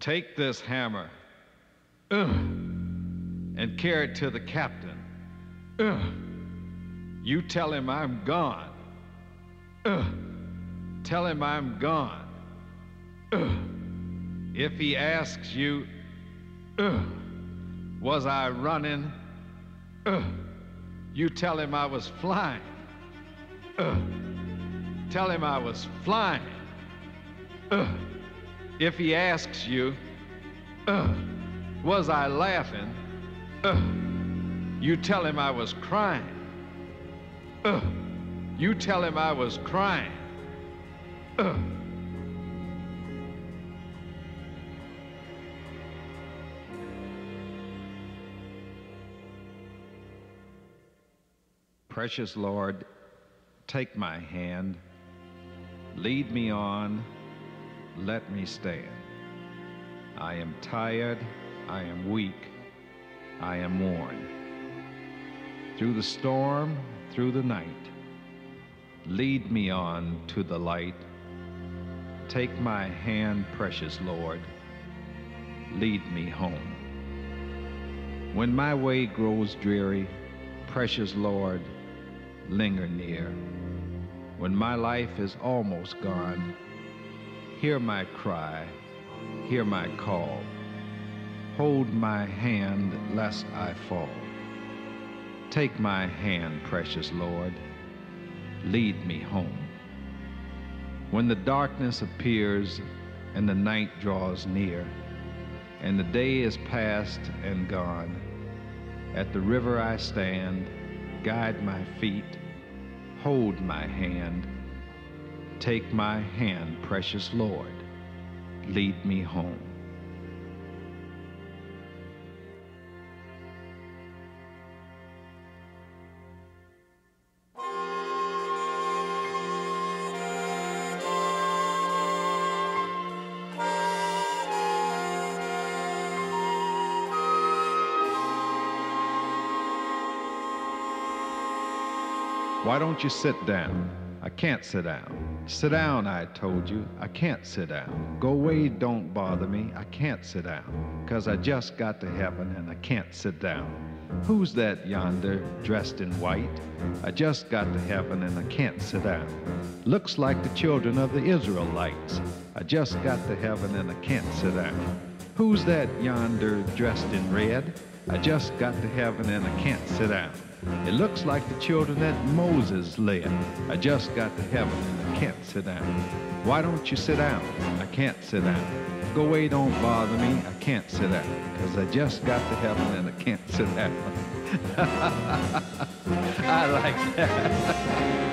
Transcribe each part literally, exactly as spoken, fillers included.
Take this hammer uh, and carry it to the captain. Uh, you tell him I'm gone. Uh, tell him I'm gone. Uh, if he asks you, uh, was I running? Uh, you tell him I was flying. Uh, tell him I was flying. Uh, if he asks you, uh, was I laughing? Uh, you tell him I was crying. Uh, you tell him I was crying. Uh, Precious Lord, take my hand, lead me on, let me stand. I am tired, I am weak, I am worn. Through the storm, through the night, lead me on to the light. Take my hand, precious Lord, lead me home. When my way grows dreary, precious Lord, linger near. When my life is almost gone, hear my cry, hear my call. Hold my hand lest I fall. Take my hand, precious Lord, lead me home. When the darkness appears and the night draws near, and the day is past and gone, at the river I stand, guide my feet, hold my hand. Take my hand, precious Lord, lead me home. Why don't you sit down? I can't sit down. Sit down, I told you. I can't sit down. Go away, don't bother me. I can't sit down. 'Cause I just got to heaven and I can't sit down. Who's that yonder, dressed in white? I just got to heaven and I can't sit down. Looks like the children of the Israelites. I just got to heaven and I can't sit down. Who's that yonder, dressed in red? I just got to heaven and I can't sit down. It looks like the children that Moses led. I just got to heaven and I can't sit down. Why don't you sit down? I can't sit down. Go away, don't bother me. I can't sit down. 'Cause I just got to heaven and I can't sit down. I like that.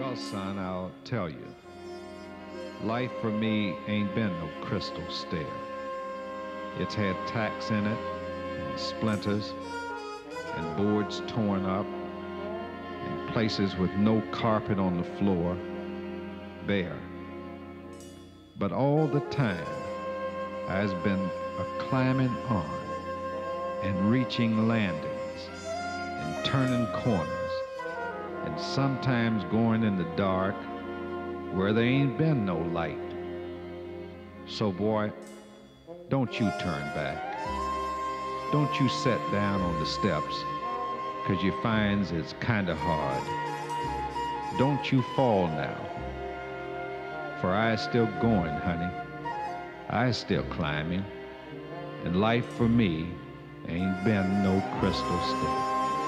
Well, son, I'll tell you. Life for me ain't been no crystal stair. It's had tacks in it, and splinters, and boards torn up, and places with no carpet on the floor, bare. But all the time, I've been a climbing on and reaching landings and turning corners and sometimes going in the dark where there ain't been no light. So boy, don't you turn back. Don't you sit down on the steps, 'cause you finds it's kinda hard. Don't you fall now, for I still going, honey. I still climbing, and life for me ain't been no crystal stair.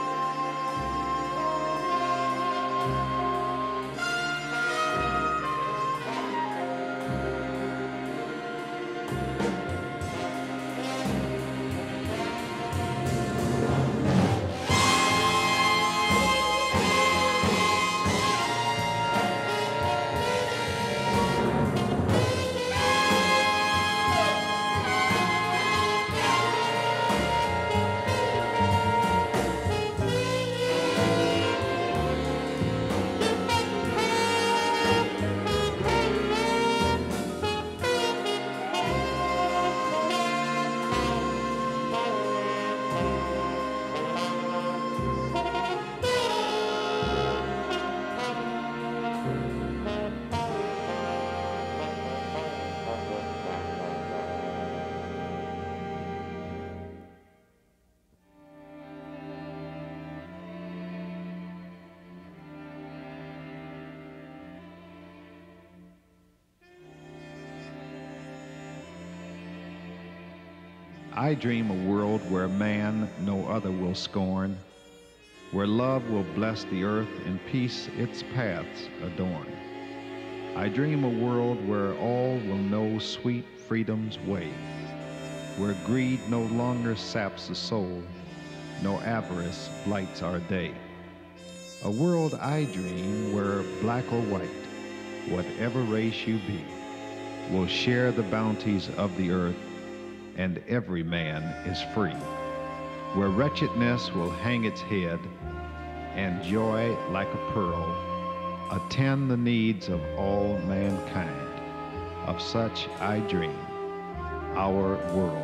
I dream a world where man no other will scorn, where love will bless the earth and peace its paths adorn. I dream a world where all will know sweet freedom's way, where greed no longer saps the soul, no avarice blights our day. A world I dream where black or white, whatever race you be, will share the bounties of the earth, and every man is free, where wretchedness will hang its head, and joy like a pearl attend the needs of all mankind. Of such I dream, our world.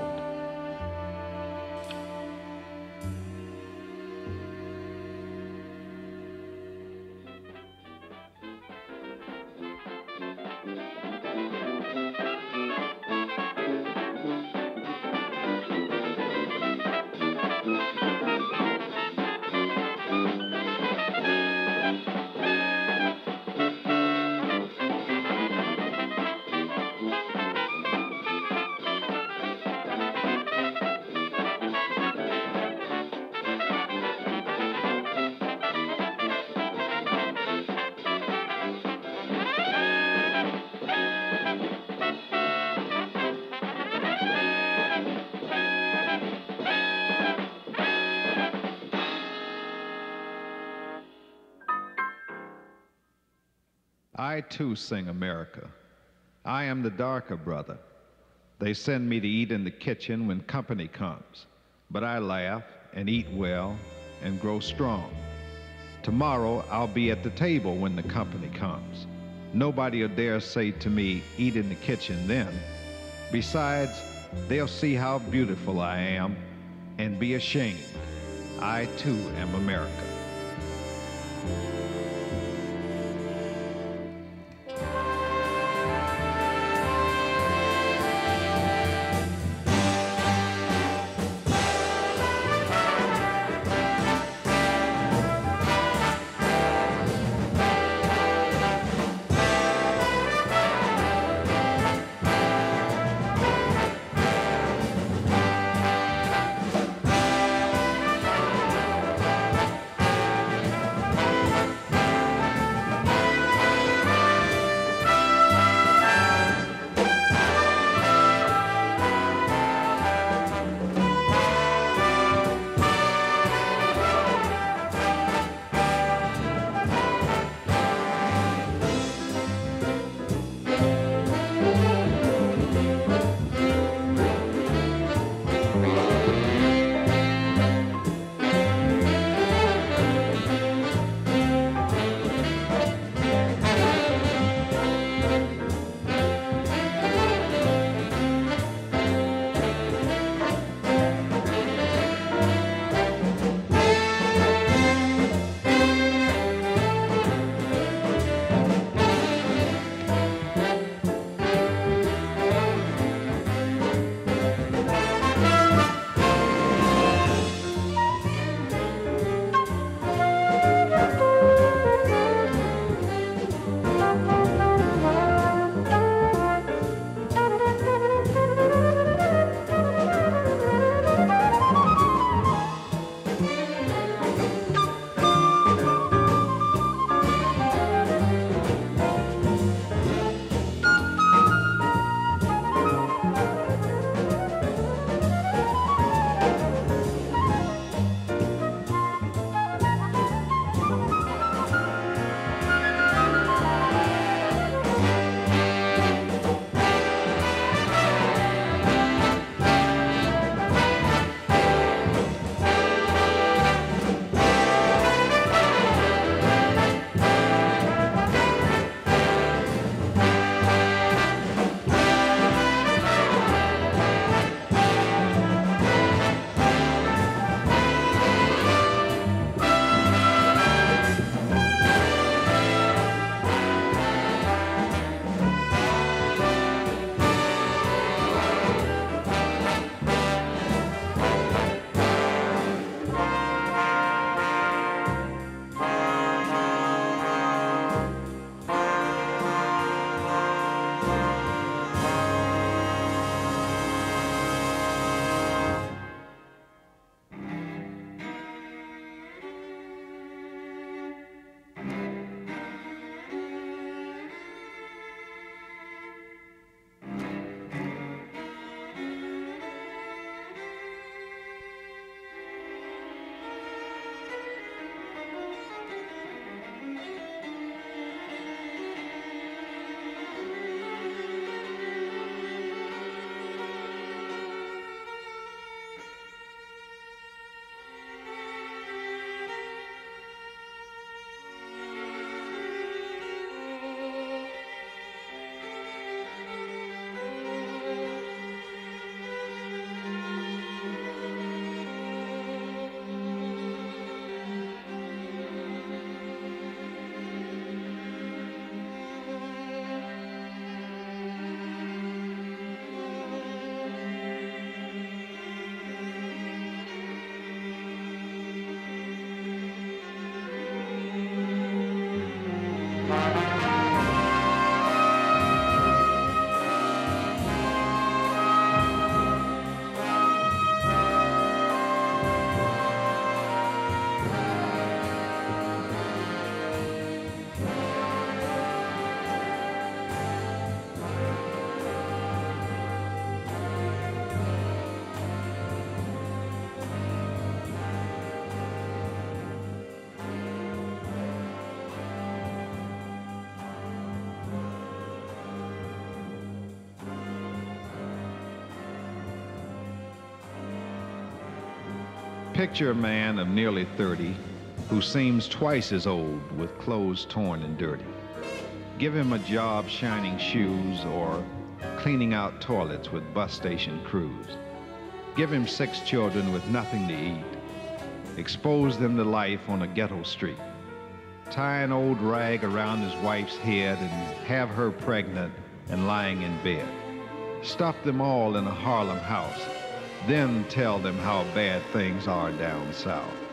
I too sing America. I am the darker brother. They send me to eat in the kitchen when company comes, but I laugh and eat well and grow strong. Tomorrow I'll be at the table when the company comes. Nobody'll dare say to me, eat in the kitchen then. Besides, they'll see how beautiful I am and be ashamed. I too am America. Picture a man of nearly thirty who seems twice as old with clothes torn and dirty. Give him a job shining shoes or cleaning out toilets with bus station crews. Give him six children with nothing to eat. Expose them to life on a ghetto street. Tie an old rag around his wife's head and have her pregnant and lying in bed. Stuff them all in a Harlem house. Then tell them how bad things are down south.